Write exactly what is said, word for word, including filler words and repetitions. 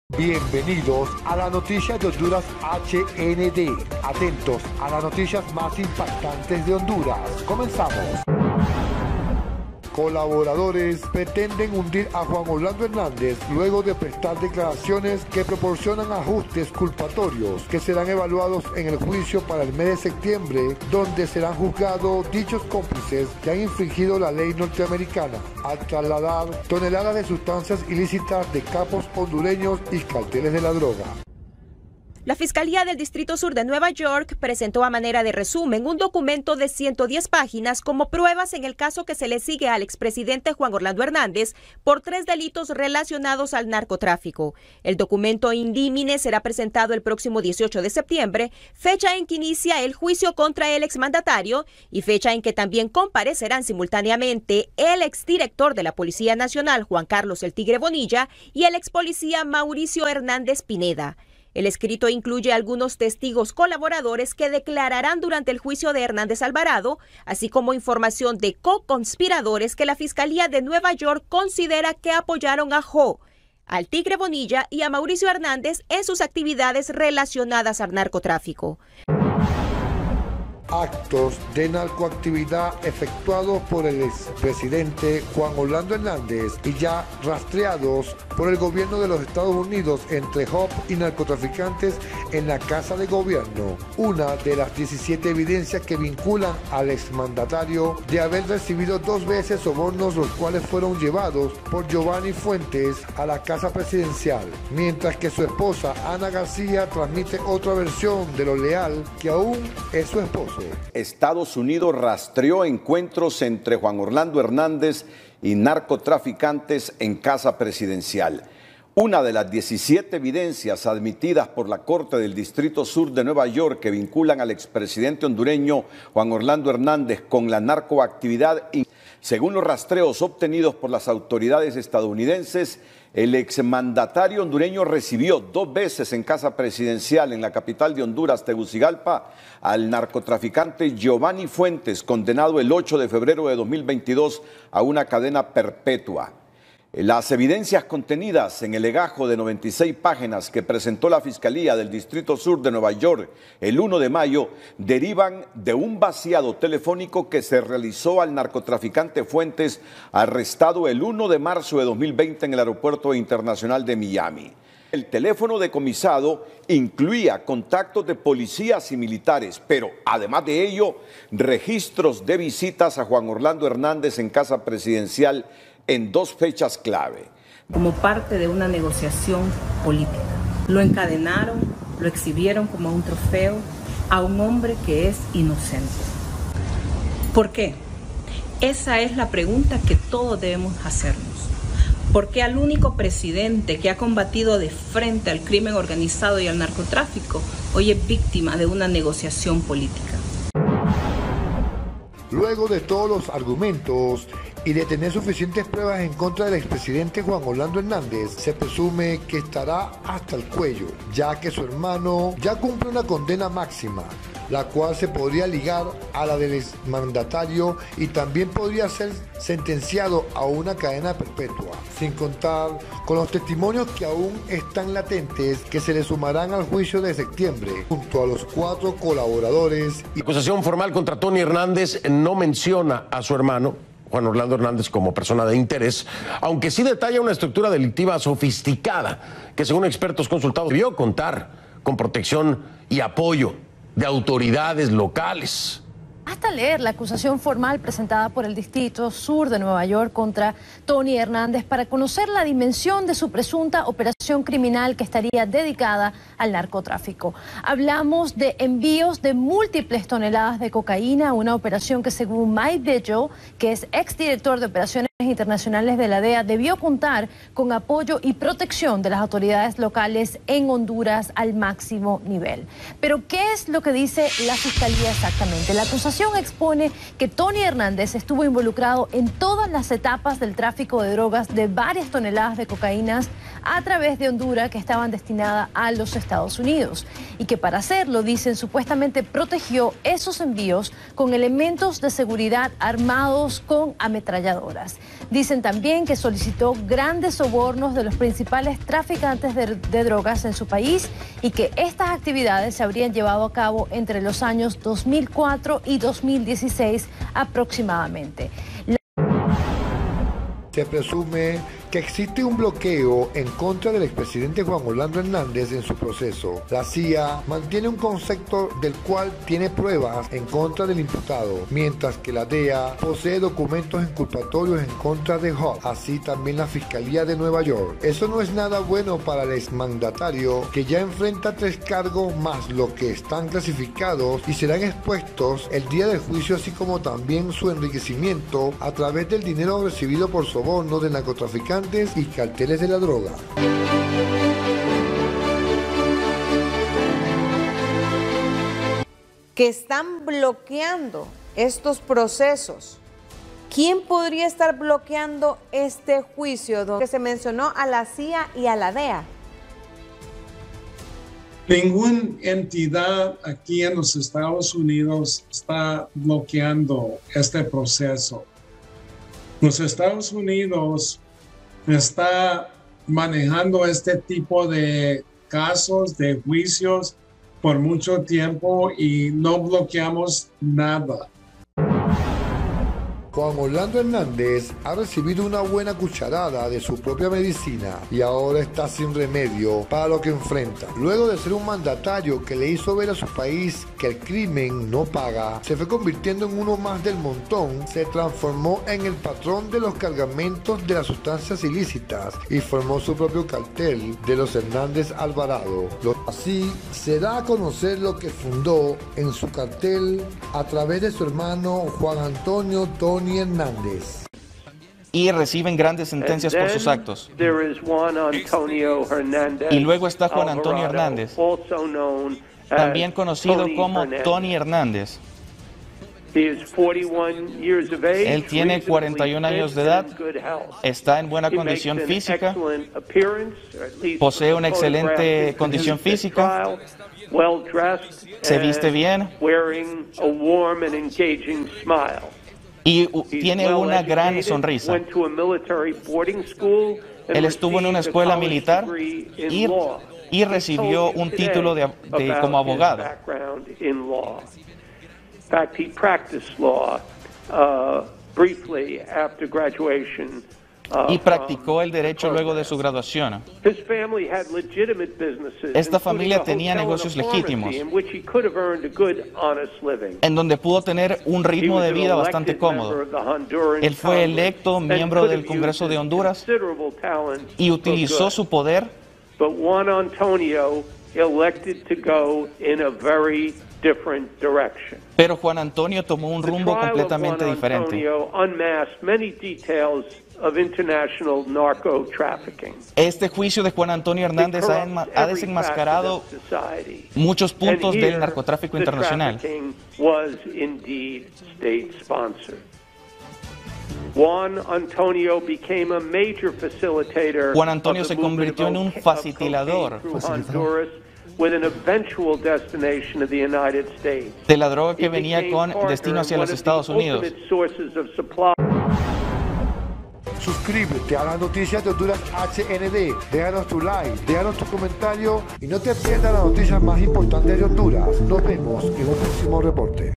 Bienvenidos a la noticia de Honduras H N D. Atentos a las noticias más impactantes de Honduras. Comenzamos. Colaboradores pretenden hundir a Juan Orlando Hernández luego de prestar declaraciones que proporcionan ajustes culpatorios que serán evaluados en el juicio para el mes de septiembre, donde serán juzgados dichos cómplices que han infringido la ley norteamericana al trasladar toneladas de sustancias ilícitas de capos hondureños y carteles de la droga. La Fiscalía del Distrito Sur de Nueva York presentó a manera de resumen un documento de ciento diez páginas como pruebas en el caso que se le sigue al expresidente Juan Orlando Hernández por tres delitos relacionados al narcotráfico. El documento indímine será presentado el próximo dieciocho de septiembre, fecha en que inicia el juicio contra el exmandatario y fecha en que también comparecerán simultáneamente el exdirector de la Policía Nacional, Juan Carlos El Tigre Bonilla, y el expolicía Mauricio Hernández Pineda. El escrito incluye algunos testigos colaboradores que declararán durante el juicio de Hernández Alvarado, así como información de co-conspiradores que la Fiscalía de Nueva York considera que apoyaron a Jo, al Tigre Bonilla y a Mauricio Hernández en sus actividades relacionadas al narcotráfico. Actos de narcoactividad efectuados por el expresidente Juan Orlando Hernández y ya rastreados por el gobierno de los Estados Unidos entre J O P y narcotraficantes en la Casa de Gobierno. Una de las diecisiete evidencias que vinculan al exmandatario de haber recibido dos veces sobornos, los cuales fueron llevados por Giovanni Fuentes a la Casa Presidencial, mientras que su esposa Ana García transmite otra versión de lo leal que aún es su esposo. Estados Unidos rastreó encuentros entre Juan Orlando Hernández y narcotraficantes en Casa Presidencial. Una de las diecisiete evidencias admitidas por la Corte del Distrito Sur de Nueva York que vinculan al expresidente hondureño Juan Orlando Hernández con la narcoactividad. Según los rastreos obtenidos por las autoridades estadounidenses, el exmandatario hondureño recibió dos veces en Casa Presidencial en la capital de Honduras, Tegucigalpa, al narcotraficante Giovanni Fuentes, condenado el ocho de febrero de dos mil veintidós a una cadena perpetua. Las evidencias contenidas en el legajo de noventa y seis páginas que presentó la Fiscalía del Distrito Sur de Nueva York el uno de mayo derivan de un vaciado telefónico que se realizó al narcotraficante Fuentes, arrestado el uno de marzo de dos mil veinte en el Aeropuerto Internacional de Miami. El teléfono decomisado incluía contactos de policías y militares, pero además de ello, registros de visitas a Juan Orlando Hernández en Casa Presidencial en dos fechas clave. Como parte de una negociación política. Lo encadenaron, lo exhibieron como un trofeo a un hombre que es inocente. ¿Por qué? Esa es la pregunta que todos debemos hacernos. ¿Por qué al único presidente que ha combatido de frente al crimen organizado y al narcotráfico hoy es víctima de una negociación política? Luego de todos los argumentos y de tener suficientes pruebas en contra del expresidente Juan Orlando Hernández, se presume que estará hasta el cuello, ya que su hermano ya cumple una condena máxima, la cual se podría ligar a la del exmandatario y también podría ser sentenciado a una cadena perpetua, sin contar con los testimonios que aún están latentes que se le sumarán al juicio de septiembre, junto a los cuatro colaboradores. La acusación formal contra Tony Hernández no menciona a su hermano Juan Orlando Hernández como persona de interés, aunque sí detalla una estructura delictiva sofisticada que, según expertos consultados, debió contar con protección y apoyo de autoridades locales. Basta leer la acusación formal presentada por el Distrito Sur de Nueva York contra Tony Hernández para conocer la dimensión de su presunta operación criminal que estaría dedicada al narcotráfico. Hablamos de envíos de múltiples toneladas de cocaína, una operación que, según Mike Vigil, que es exdirector de operaciones internacionales de la D E A, debió contar con apoyo y protección de las autoridades locales en Honduras al máximo nivel. Pero, ¿qué es lo que dice la Fiscalía exactamente? La acusación expone que Tony Hernández estuvo involucrado en todas las etapas del tráfico de drogas de varias toneladas de cocaína a través de Honduras que estaban destinadas a los Estados Unidos y que para hacerlo, dicen, supuestamente protegió esos envíos con elementos de seguridad armados con ametralladoras. Dicen también que solicitó grandes sobornos de los principales traficantes de, de drogas en su país y que estas actividades se habrían llevado a cabo entre los años dos mil cuatro y dos mil dieciséis aproximadamente. La... Se presume que existe un bloqueo en contra del expresidente Juan Orlando Hernández en su proceso. La C I A mantiene un concepto del cual tiene pruebas en contra del imputado, mientras que la D E A posee documentos inculpatorios en contra de Hope, así también la Fiscalía de Nueva York. Eso no es nada bueno para el exmandatario, que ya enfrenta tres cargos más los que están clasificados y serán expuestos el día del juicio, así como también su enriquecimiento a través del dinero recibido por soborno de narcotraficantes y carteles de la droga. Que están bloqueando estos procesos. ¿Quién podría estar bloqueando este juicio donde se mencionó a la C I A y a la D E A? Ninguna entidad aquí en los Estados Unidos está bloqueando este proceso. Los Estados Unidos está manejando este tipo de casos, de juicios por mucho tiempo y no bloqueamos nada. Juan Orlando Hernández ha recibido una buena cucharada de su propia medicina y ahora está sin remedio para lo que enfrenta. Luego de ser un mandatario que le hizo ver a su país que el crimen no paga, se fue convirtiendo en uno más del montón, se transformó en el patrón de los cargamentos de las sustancias ilícitas y formó su propio cartel de los Hernández Alvarado. Así se da a conocer lo que fundó en su cartel a través de su hermano Juan Antonio Tony Hernández. Y reciben grandes sentencias por sus actos. Y luego está Juan Antonio Hernández, también conocido como Tony Hernández. Él tiene cuarenta y un años de edad, está en buena condición física, posee una excelente condición física, se viste bien y tiene una gran sonrisa. Él estuvo en una escuela militar y, y recibió un título de, de, como abogado. In fact, he practiced law uh, briefly after graduation. Uh, y practicó el derecho luego de su graduación. Esta familia tenía negocios legítimos, en donde pudo tener un ritmo de vida bastante cómodo. Él fue electo miembro del Congreso de Honduras y utilizó su poder. But Juan Antonio elected to go in a very different direction. Pero Juan Antonio tomó un rumbo completamente diferente. Este juicio de Juan Antonio Hernández ha, ha desenmascarado muchos puntos del narcotráfico internacional. Juan Antonio became a major facilitator Juan Antonio se convirtió en un facilitador de la droga que venía con destino hacia los Estados Unidos. Suscríbete a las noticias de Honduras H N D, déjanos tu like, déjanos tu comentario y no te pierdas las noticias más importantes de Honduras. Nos vemos en un próximo reporte.